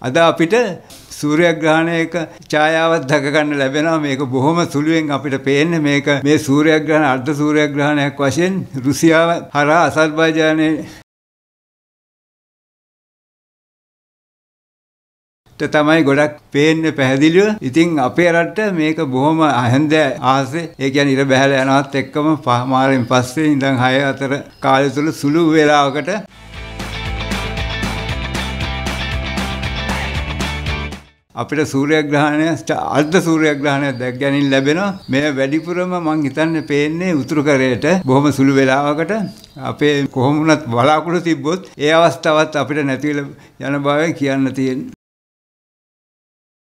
අද අපිට සූර්යග්‍රහණයක ඡායාවක් දක ගන්න ලැබෙනවා. මේක බොහොම සුළුවෙන් අපිට පේන්නේ මේක මේ සූර්යග්‍රහණ අර්ධ සූර්යග්‍රහණයක් වශයෙන් රුසියාව හරහා අසර්බයිජානයේ තමයි ගොඩක් පේන්නේ පැහැදිලිව. ඉතින් අපේ රටට මේක බොහොම හැන්ද ආසේ ඒ කියන්නේ ඉර බැහැලා යනවත් එක්කම මාරෙන් පස්සේ ඉඳන් 6 අතර කාලය තුල සුළු වේලාවකට අපිට සූර්යග්‍රහණය අර්ධ සූර්යග්‍රහණය දැක ගැනීම ලැබෙනවා. මේ වැඩිපුරම මං හිතන්නේ පේන්නේ උතුරු කරේට බොහොම සුළු වේලාවකට අපේ කොහොම වුණත් බලාකුළු තිබ්බොත් ඒ අවස්ථාවත් අපිට නැතිවෙලා යන බවයි කියන්න තියෙන්නේ.